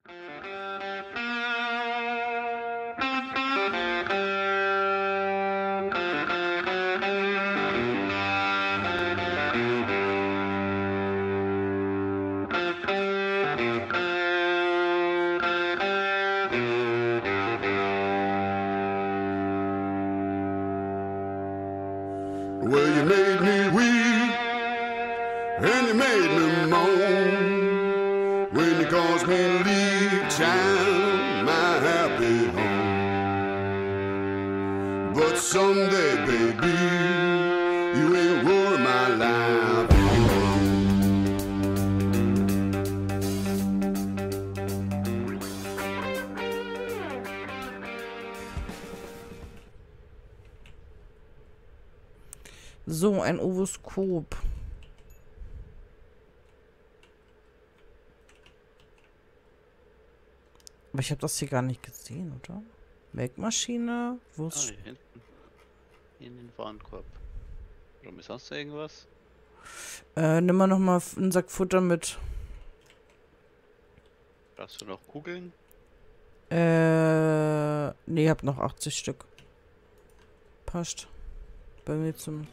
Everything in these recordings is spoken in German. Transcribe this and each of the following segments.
Well, you made me weep and you made me moan when you caused me to leave, child, my happy home. But someday, baby, you ain't ruin my life. So, ein Ovoskop. Aber ich habe das hier gar nicht gesehen, oder? Melkmaschine? Wo ist... Hier hinten. In den Warenkorb. Warum ist sonst irgendwas? nimm mal noch mal einen Sack Futter mit. Brauchst du noch Kugeln? Nee, hab noch 80 Stück. Passt. Bei mir zumindest.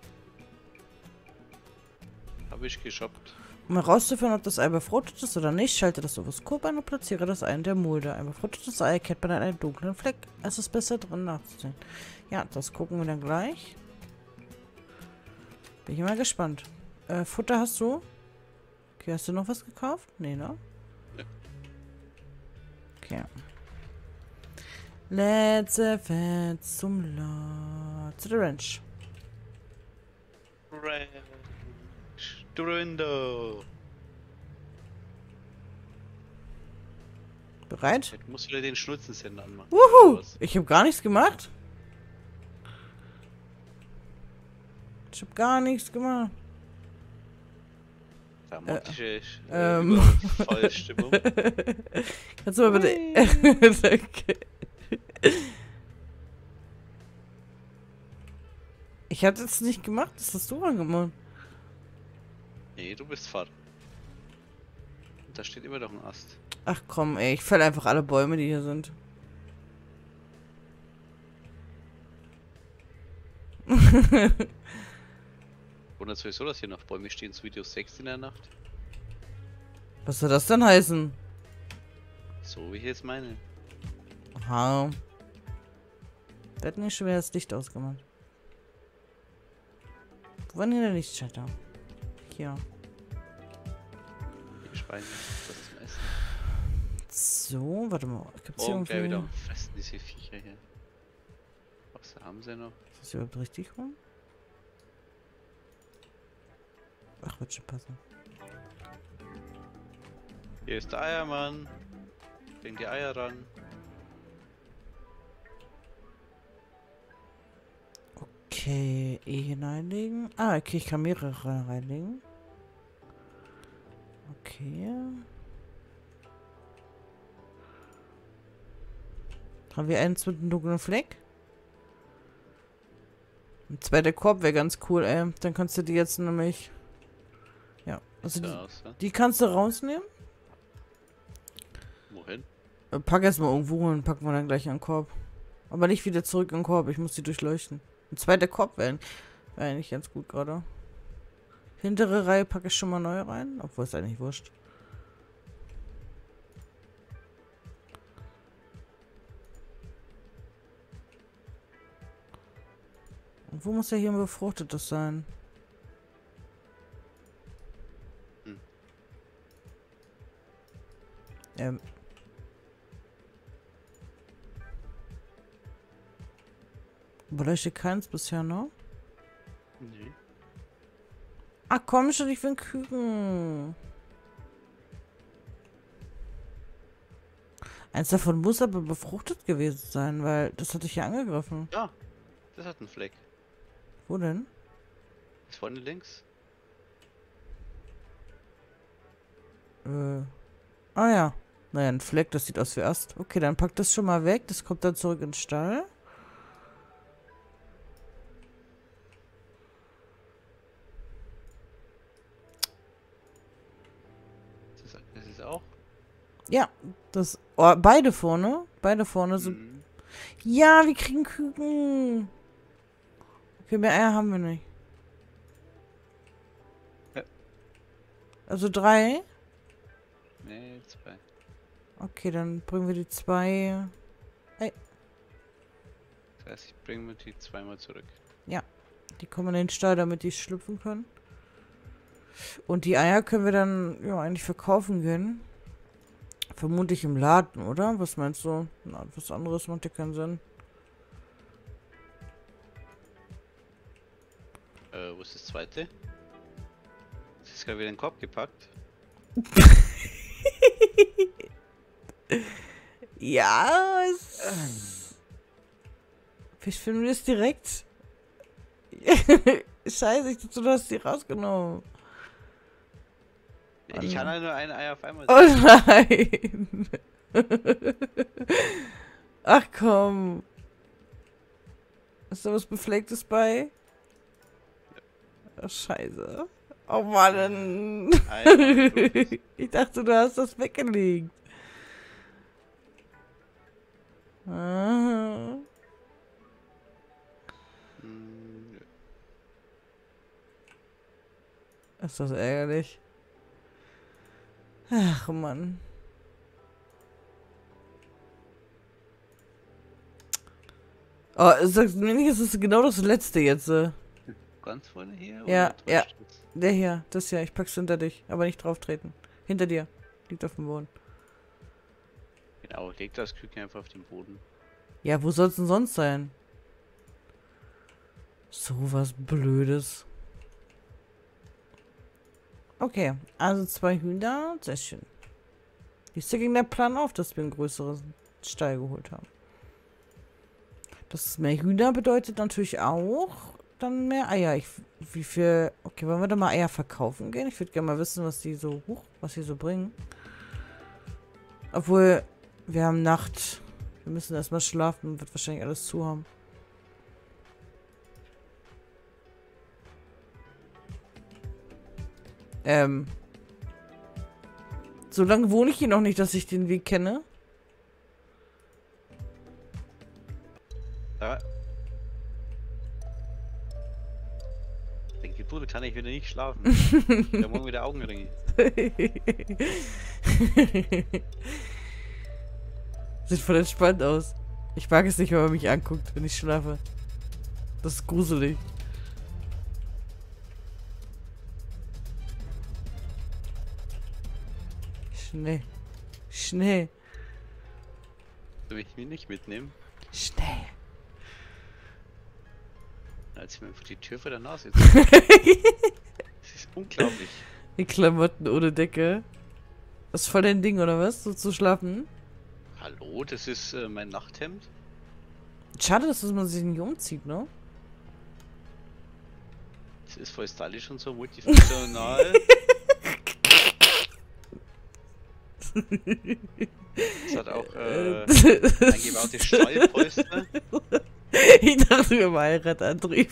Habe ich geshoppt. Um herauszufinden, ob das Ei befruchtet ist oder nicht, schalte das Ovoskop ein und platziere das Ei in der Mulde. Ein befruchtetes Ei erkennt man an einem dunklen Fleck. Es ist besser drin nachzusehen. Ja, das gucken wir dann gleich. Bin ich mal gespannt. Futter hast du? Okay, hast du noch was gekauft? Nee, ne? Ja. Okay. Let's zum zu der Ranch. Durundo. Bereit? Jetzt musst du dir den Schnutzensender anmachen. Wuhu! Ich habe gar nichts gemacht. Ich habe gar nichts gemacht. Dramatische Vollstimmung. Kannst du mal bitte... Danke. Ich habe das nicht gemacht, das hast du angemacht. Nee, du bist Vater. Und da steht immer noch ein Ast. Ach komm, ey, ich fäll einfach alle Bäume, die hier sind. Wundert sowieso, dass hier noch Bäume stehen zu Video 6 in der Nacht. Was soll das denn heißen? So wie ich jetzt meine. Aha. Wir hatten nicht schon wieder das Licht ausgemacht. Wo war denn der Lichtschalter? Hier. Die Schweine, was zum Essen. So, warte mal. Gibt's hier Oh, gleich wieder irgendwie... fressen diese Viecher hier. Was haben sie noch? Ist das überhaupt richtig rum? Ach, wird schon passen. Hier ist der Eiermann. Bring die Eier ran. Okay, E hineinlegen. Ah, okay, ich kann mehrere reinlegen. Okay. Haben wir eins mit einem dunklen Fleck? Ein zweiter Korb wäre ganz cool, ey. Dann kannst du die jetzt nämlich... Ja, also die kannst du rausnehmen. Wohin? Pack erstmal irgendwo und packen wir dann gleich in den Korb. Aber nicht wieder zurück in den Korb, ich muss die durchleuchten. Ein zweiter Korb wäre eigentlich ganz gut gerade. Hintere Reihe packe ich schon mal neu rein, obwohl es eigentlich wurscht. Und wo muss ja hier ein befruchtetes sein? Beleuchte keins bisher, ne? Nee. Ach komm schon, ich will einen Küken. Eins davon muss aber befruchtet gewesen sein, weil das hatte ich ja angegriffen. Ja, das hat einen Fleck. Wo denn? Ist vorne links. Ah ja. Naja, ein Fleck, das sieht aus wie Ast. Okay, dann pack das schon mal weg. Das kommt dann zurück ins Stall. Das ist auch. Ja, das. Oh, beide vorne. Beide vorne sind. Mhm. Ja, wir kriegen Küken. Okay, mehr Eier haben wir nicht. Ja. Also 3. Nee, 2. Okay, dann bringen wir die 2. Das heißt, ich bringe mir die zweimal zurück. Die kommen in den Stall, damit die schlüpfen können. Und die Eier können wir dann ja eigentlich verkaufen gehen. Vermutlich im Laden, oder? Was meinst du? Na, was anderes macht ja keinen Sinn. Wo ist das zweite? Das ist gerade wieder in den Korb gepackt. Ja, vielleicht finden wir es direkt. Scheiße, ich dachte, du hast die rausgenommen. Oh Ich kann nein. halt nur ein Ei auf einmal Oh setzen. nein. Ach komm. Ist da was Beflecktes bei? Oh, scheiße. Oh Mann. Ei, Ich dachte, du hast das weggelegt. Ah. Nö. Ist das ärgerlich. Ach Mann. Oh, sagst du mir nicht, es ist genau das letzte jetzt. Ganz vorne hier? Ja, oder ja. täuscht das? Der hier, das hier. Ich pack's hinter dich, aber nicht drauf treten. Hinter dir. Liegt auf dem Boden. Genau, leg das Küken einfach auf den Boden. Ja, wo soll's denn sonst sein? So was Blödes. Okay, also 2 Hühner. Sehr schön. Ist ja gegen der Plan auf, dass wir einen größeren Stall geholt haben. Das mehr Hühner bedeutet natürlich auch dann mehr Eier. Wie viel... Okay, wollen wir da mal Eier verkaufen gehen? Ich würde gerne mal wissen, was die so... was die so bringen. Obwohl, wir haben Nacht. Wir müssen erstmal schlafen. Wird wahrscheinlich alles zu haben. So lange wohne ich hier noch nicht, dass ich den Weg kenne. Da. Denke, du, kann ich wieder nicht schlafen. Ich hab morgen wieder Augenringe. Sieht voll entspannt aus. Ich mag es nicht, wenn man mich anguckt, wenn ich schlafe. Das ist gruselig. Schnell. Schnell. Soll ich mich nicht mitnehmen? Schnell. Als ich mir einfach die Tür vor der Nase jetzt. Das ist unglaublich. Die Klamotten ohne Decke. Das ist voll dein Ding, oder was? So zu schlafen? Hallo, das ist mein Nachthemd. Schade, dass man sich nicht umzieht, ne? Das ist voll stylisch und so multifunktional. Das hat auch eingebaute Stallpolster. Ich dachte, wir haben Heiratantrieb.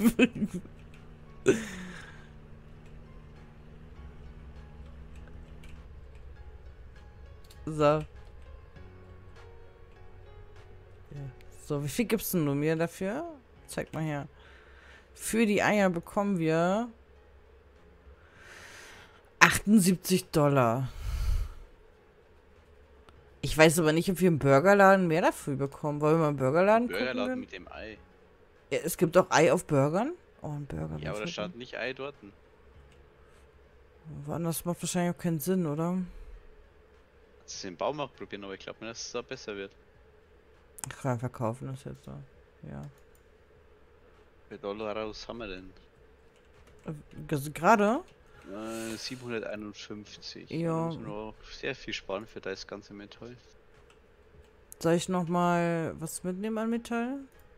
So. Ja. So, wie viel gibt's denn nur mir dafür? Zeig mal her. Für die Eier bekommen wir 78 $. Ich weiß aber nicht, ob wir im Burgerladen mehr dafür bekommen. Wollen wir mal im Burgerladen gucken? Burgerladen mit dem Ei. Ja, es gibt auch Ei auf Burgern. Oh, ein Burger. Ja, aber da was stand nicht Ei dort. Woanders macht wahrscheinlich auch keinen Sinn, oder? Das ist im Baumarkt probieren, aber ich glaube mir, dass es da besser wird. Ich kann verkaufen das jetzt so. Ja. Wie viel Dollar raus haben wir denn? Gerade? 751. Ja. Da müssen wir noch sehr viel sparen für das ganze Metall. Soll ich noch mal was mitnehmen an Metall?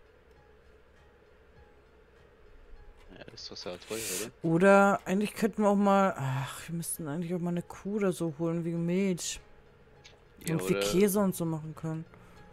Ja, das ist doch sehr teuer, oder? Oder eigentlich könnten wir auch mal... Ach, wir müssten eigentlich auch mal eine Kuh oder so holen, wegen Milch. Ja, Und wir oder Käse und so machen können.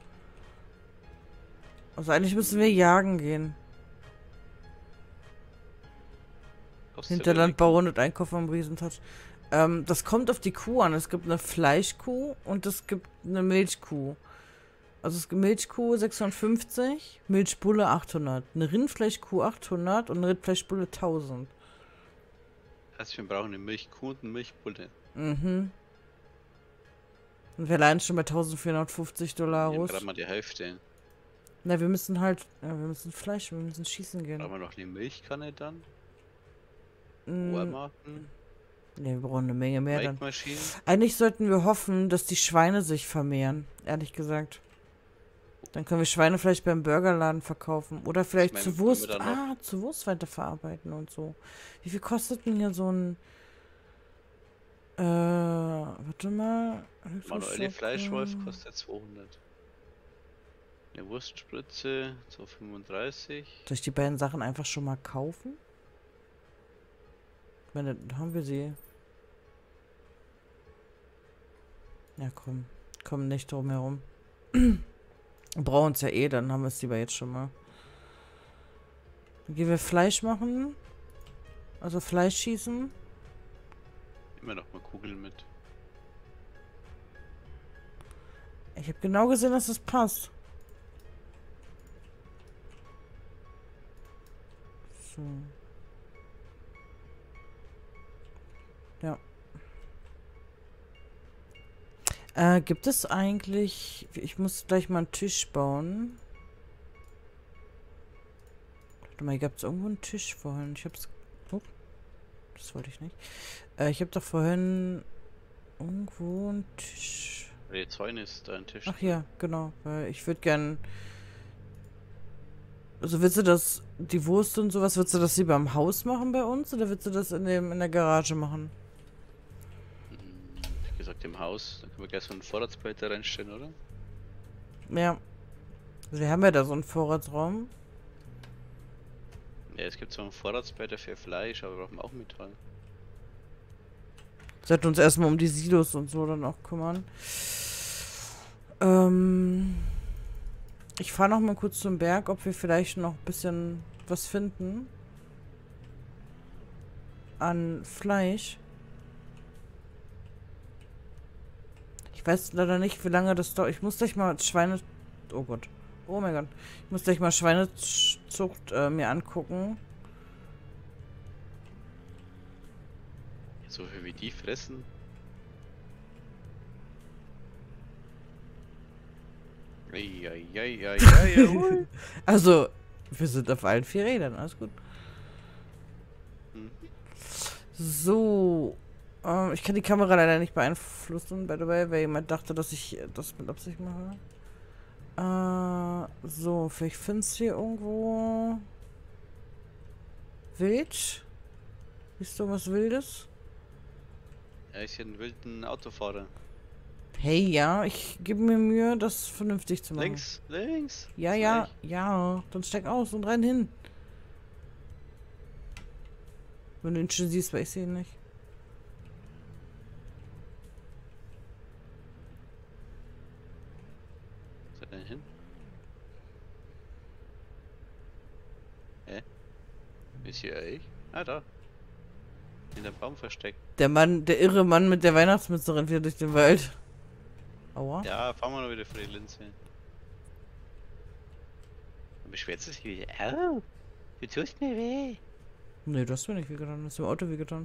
Also eigentlich müssen wir jagen gehen. kostet Hinterland ja wenig. bauen und einkaufen am Riesentouch. Das kommt auf die Kuh an. Es gibt eine Fleischkuh und es gibt eine Milchkuh. Also es gibt Milchkuh 650, Milchbulle 800, eine Rindfleischkuh 800 und eine Rindfleischbulle 1000. Also wir brauchen eine Milchkuh und eine Milchbulle. Mhm. Und wir allein schon bei $1450. Hier gerade mal die Hälfte. Na, wir müssen halt, ja, wir müssen Fleisch, wir müssen schießen gehen. Brauchen wir noch eine Milchkanne dann? Mm, Ohrmarken? ne, wir brauchen eine Menge mehr dann. Melkmaschinen? Eigentlich sollten wir hoffen, dass die Schweine sich vermehren, ehrlich gesagt. Dann können wir Schweinefleisch beim Burgerladen verkaufen. Oder vielleicht meine, zu wenn wir Wurst. dann noch- Zu Wurst weiterverarbeiten und so. Wie viel kostet denn hier so ein. Warte mal. Manuelle Elektroschock, Fleischwolf kostet 200. Eine Wurstspritze 235. Soll ich die beiden Sachen einfach schon mal kaufen? Ich meine, da haben wir sie. Ja, komm. Komm nicht drum herum. Wir brauchen es ja eh, dann haben wir es lieber jetzt schon mal. Dann gehen wir Fleisch machen. Also Fleisch schießen. Immer noch mal Kugeln mit. Ich habe genau gesehen, dass das passt. So. Ja. Gibt es eigentlich... Ich muss gleich mal einen Tisch bauen. Warte mal, hier gab es irgendwo einen Tisch vorhin. Ich hab's... Oh, das wollte ich nicht. Ich habe doch vorhin irgendwo einen Tisch... Die Zäune ist da ein Tisch. Ach ja, genau. Weil ich würde gern... Also willst du das... Die Wurst und sowas, willst du das lieber im Haus machen bei uns? Oder willst du das in der Garage machen? Wie gesagt, im Haus. Da können wir gleich so einen Vorratsbehälter reinstellen, oder? Ja. Also wir haben ja da so einen Vorratsraum. Ja, es gibt so einen Vorratsbehälter für Fleisch, aber wir brauchen auch Metall. Sollten uns erstmal um die Silos und so dann auch kümmern. Ich fahre noch mal kurz zum Berg, ob wir vielleicht noch ein bisschen was finden. An Fleisch. Ich weiß leider nicht, wie lange das dauert. Ich muss gleich mal Schweine... Oh Gott. Oh mein Gott. Ich muss gleich mal Schweinezucht mir angucken. So viel wie die fressen. Eieieiei. Also, wir sind auf allen 4 Rädern. Alles gut. Hm. So. Ich kann die Kamera leider nicht beeinflussen, by the way, weil jemand dachte, dass ich das mit Absicht mache. So, vielleicht findest du hier irgendwo Wild. Siehst du was Wildes? Er ist hier ein wilden Autofahrer. Hey, ja, ich gebe mir Mühe, das vernünftig zu machen. Links, links. Ja, ja, ja. Dann steig aus und renn hin. Wenn du ihn schon siehst, weil ich sehe ihn nicht. Wo ist er denn hin? Hä? Ist hier ich? Ah, da. In der Baum versteckt. Der Mann, der irre Mann mit der Weihnachtsmütze rennt wieder durch den Wald. Aua. Ja, fahren wir noch wieder vor die Linse. Dann beschwert sie sich wieder. Au, du tust mir weh. Nee, du hast mir nicht wehgetan. Du hast dem Auto wehgetan.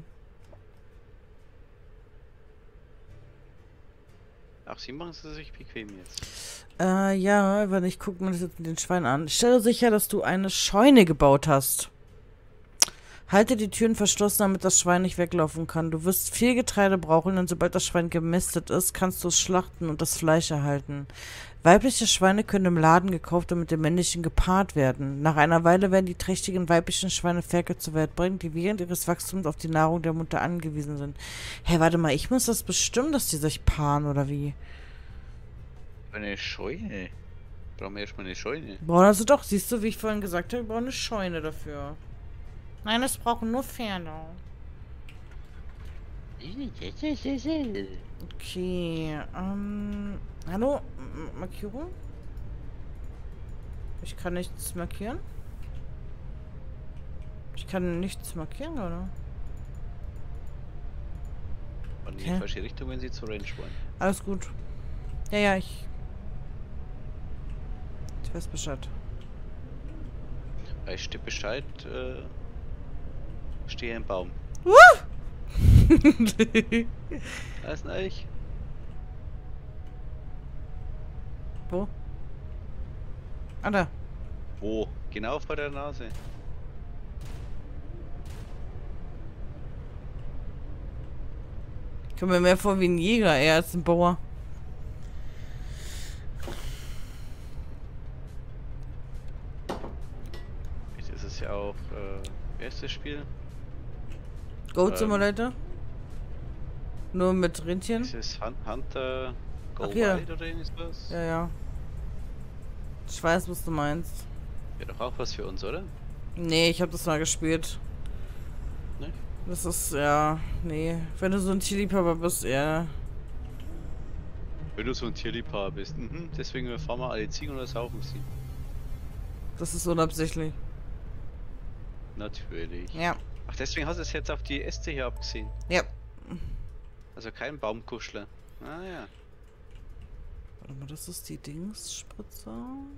Ach, sie machen es sich bequem jetzt. Ja, weil ich gucke mir das jetzt mit den Schweinen an. Stelle sicher, dass du eine Scheune gebaut hast. Halte die Türen verschlossen, damit das Schwein nicht weglaufen kann. Du wirst viel Getreide brauchen, und sobald das Schwein gemästet ist, kannst du es schlachten und das Fleisch erhalten. Weibliche Schweine können im Laden gekauft und mit den männlichen gepaart werden. Nach einer Weile werden die trächtigen weiblichen Schweine Ferkel zur Welt bringen, die während ihres Wachstums auf die Nahrung der Mutter angewiesen sind. Hä, warte mal, ich muss das bestimmen, dass die sich paaren, oder wie? Eine Scheune. Brauchen wir erstmal eine Scheune. Brauchen also doch, siehst du, wie ich vorhin gesagt habe, wir brauchen eine Scheune dafür. Nein, es brauchen nur Pferde. Okay, hallo? Markierung? Ich kann nichts markieren? Ich kann nichts markieren, oder? Und in Okay. die falsche Richtung, wenn sie zur Range wollen. Alles gut. Ja, ja, ich weiß Bescheid. Ich stehe Bescheid, stehe im Baum. Da ist ein Elch. Wo? Ah, da. Wo? Genau vor der Nase. Ich komme mir mehr vor wie ein Jäger eher als ein Bauer. Jetzt ist es ja auch, wie heißt das Spiel? Goat Simulator? Nur mit Rindchen? Ist es Hunter Go Ach, hier. Wild oder ist das? Ja, ja. Ich weiß, was du meinst. Wäre doch auch was für uns, oder? Nee, ich habe das mal gespielt. Ne? Das ist, ja, nee. Wenn du so ein Tierliebhaber bist, ja. Wenn du so ein Tierliebhaber bist. Mhm, deswegen fahren wir alle Ziegen oder saufen sie. Das ist unabsichtlich. Natürlich. Ja. Ach, deswegen hast du es jetzt auf die Äste hier abgesehen. Ja. Also kein Baumkuschler. Ah ja. Warte mal, das ist die Dingsspritze.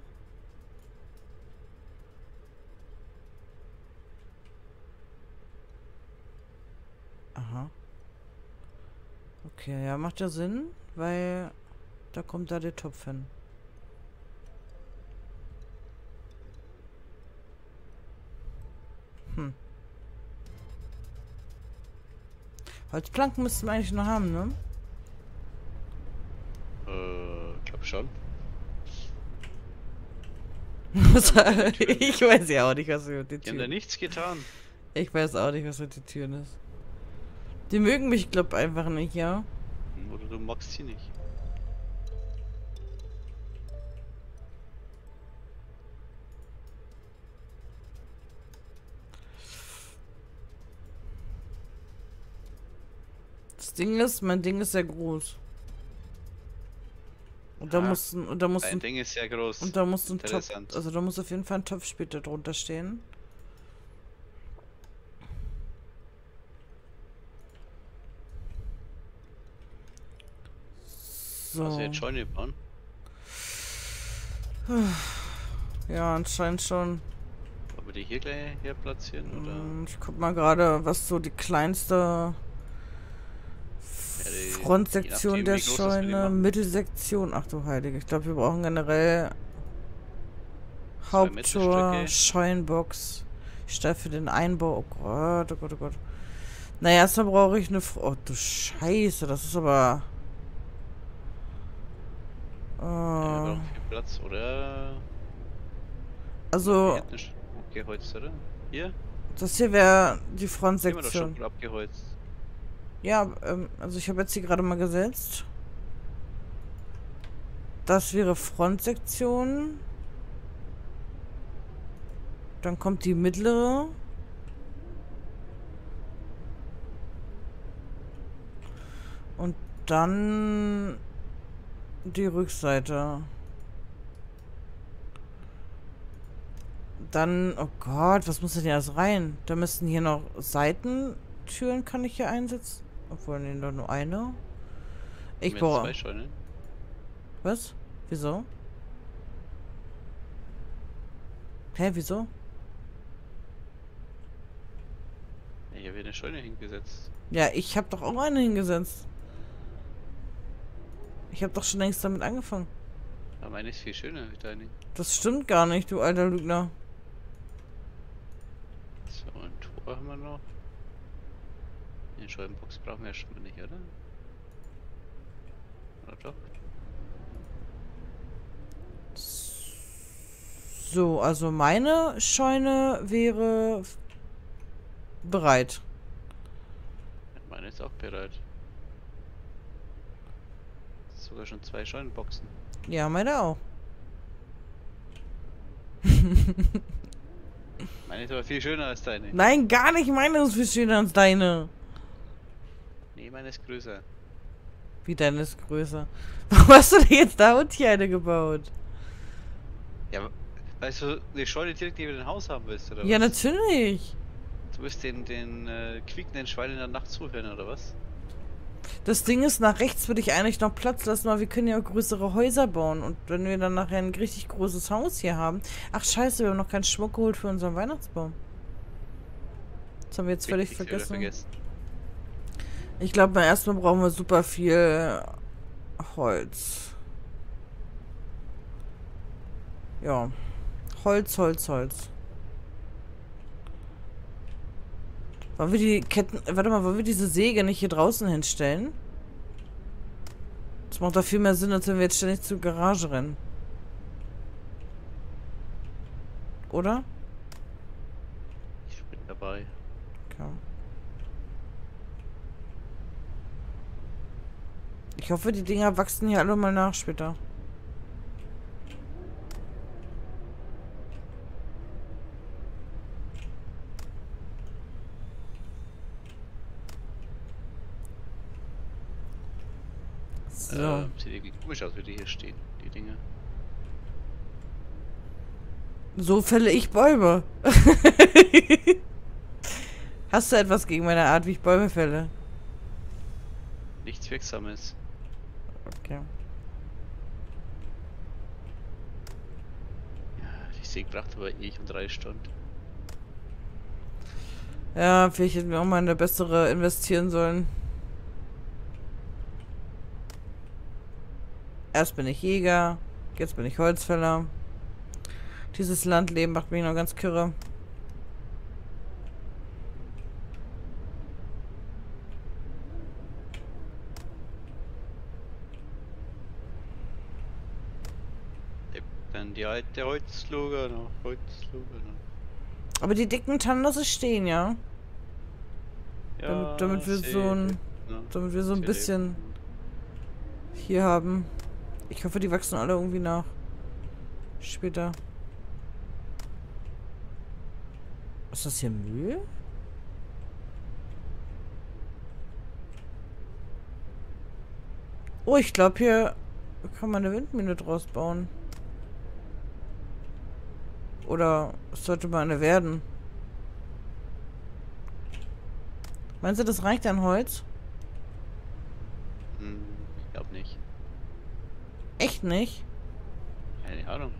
Aha. Okay, ja, macht ja Sinn, weil da kommt da der Topf hin. Hm. Holzplanken müssten wir eigentlich noch haben, ne? Glaub schon. Ich weiß ja auch nicht, was mit den Die haben da Türen. nichts getan. Ich weiß auch nicht, was mit den Türen ist. Die mögen mich, glaub, einfach nicht, ja. Oder du magst sie nicht. Das Ding ist, mein Ding ist sehr groß. Und da Ah, muss ein, und da muss Dein ein, Ding ist sehr groß. und da muss ein Topf, Interessant. also da muss auf jeden Fall ein Topf später drunter stehen. So. Also jetzt Scheune bauen. Ja, anscheinend schon. Wollen wir die hier gleich her platzieren oder? Ich guck mal gerade, was so die kleinste die- Frontsektion je nachdem, der wie groß das wir die Scheune, machen. Mittelsektion. Ach du Heilige, ich glaube, wir brauchen generell 2 Haupttor, Mittelstücke. Scheunenbox. Ich stelle für den Einbau. Oh Gott, oh Gott, oh Gott. Naja, erstmal brauche ich eine. Oh du Scheiße, das ist aber. Ja, wir brauchen viel Platz, oder? Also, Hier hinten abgeholzt, oder? Hier? das hier wäre die Hier haben wir doch Frontsektion. schon abgeholzt. Ja, also ich habe jetzt hier gerade mal gesetzt. Das wäre Frontsektion. Dann kommt die mittlere. Und dann die Rückseite. Dann, oh Gott, was muss denn hier alles rein? Da müssten hier noch Seitentüren, kann ich hier einsetzen? Obwohl, nee, doch nur eine. Ich Wir haben jetzt brauche. 2 Scheunen. Was? Wieso? Hä, wieso? Ja, hier wird eine Scheune hingesetzt. Ja, ich habe doch auch eine hingesetzt. Ich habe doch schon längst damit angefangen. Aber meine ist viel schöner als deine. Das stimmt gar nicht, du alter Lügner. So, ein Tor haben wir noch. Den Scheibenbox brauchen wir ja schon mal nicht, oder? Oder doch? So, also meine Scheune wäre bereit. Meine ist auch bereit. Sogar schon 2 Scheunenboxen. Ja, meine auch. Meine ist aber viel schöner als deine. Nein, gar nicht. Meine ist viel schöner als deine. Nee, meine ist größer. Wie deine ist größer. Warum hast du denn jetzt da und hier eine gebaut? Ja, weißt du, eine Scheune direkt neben dem Haus haben willst, oder Ja, was? natürlich. Du wirst den quiekenden Schweinen in der Nacht zuhören, oder was? Das Ding ist, nach rechts würde ich eigentlich noch Platz lassen, weil wir können ja auch größere Häuser bauen. Und wenn wir dann nachher ein richtig großes Haus hier haben... Ach scheiße, wir haben noch keinen Schmuck geholt für unseren Weihnachtsbaum. Das haben wir jetzt völlig vergessen. Ich glaube, erstmal brauchen wir super viel Holz. Ja. Holz. Wollen wir die Ketten... Warte mal, wollen wir diese Säge nicht hier draußen hinstellen? Das macht doch viel mehr Sinn, als wenn wir jetzt ständig zur Garage rennen. Oder? Ich bin dabei. Okay. Ich hoffe, die Dinger wachsen hier alle mal nach später. So. Sieht irgendwie komisch aus, wie die hier stehen, die Dinge. So fälle ich Bäume. Hast du etwas gegen meine Art, wie ich Bäume fälle? Nichts Wirksames. Okay. Ja, die Säge braucht aber eh schon 3 Stunden. Ja, vielleicht hätten wir auch mal eine bessere investieren sollen. Erst bin ich Jäger, jetzt bin ich Holzfäller. Dieses Landleben macht mich noch ganz kirre. Dann die alte Holzluger noch, Aber die dicken Tannen lasse ich stehen, ja? Ja, Damit wir so ein... Damit wir so ein bisschen hier haben. Ich hoffe, die wachsen alle irgendwie nach. Später. Ist das hier Müll? Oh, ich glaube, hier kann man eine Windmühle draus bauen. Oder es sollte mal eine werden. Meinst du, das reicht an Holz? Ich glaube nicht. Echt nicht? Keine Ahnung.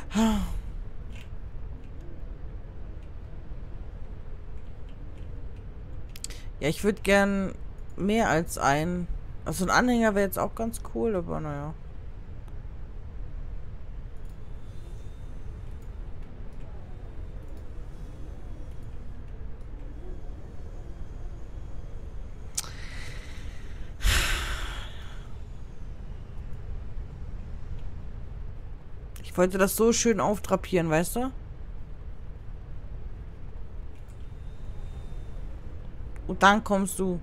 Ja, ich würde gern mehr als ein. Also ein Anhänger wäre jetzt auch ganz cool, aber naja. Ich wollte das so schön aufdrapieren, weißt du? Und dann kommst du.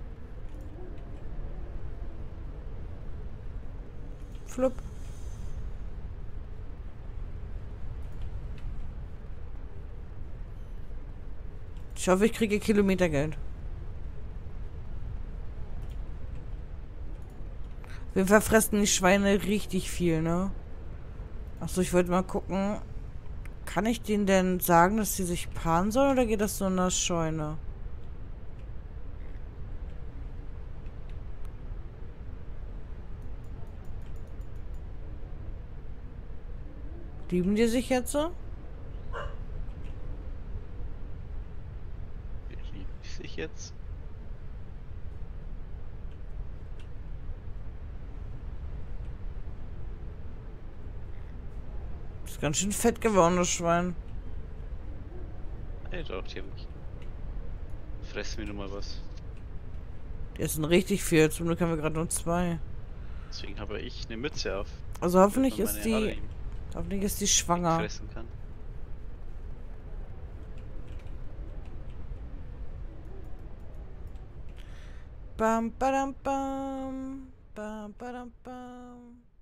Flupp. Ich hoffe, ich kriege Kilometergeld. Auf jeden Fall fressen die Schweine richtig viel, ne? Achso, ich wollte mal gucken. Kann ich denen denn sagen, dass sie sich paaren sollen, oder geht das so in der Scheune? Lieben die sich jetzt so? Wie lieben die sich jetzt? Ist ganz schön fett geworden, das Schwein. Ey, doch, die haben mich. Fressen wir nur mal was. Die essen richtig viel. Zum Glück haben wir gerade nur 2. Deswegen habe ich eine Mütze auf. Also hoffentlich damit man ist meine Haare die... ihm Hoffentlich ist die schwanger. fressen kann. Bam, badam, bam. Bam, badam, bam.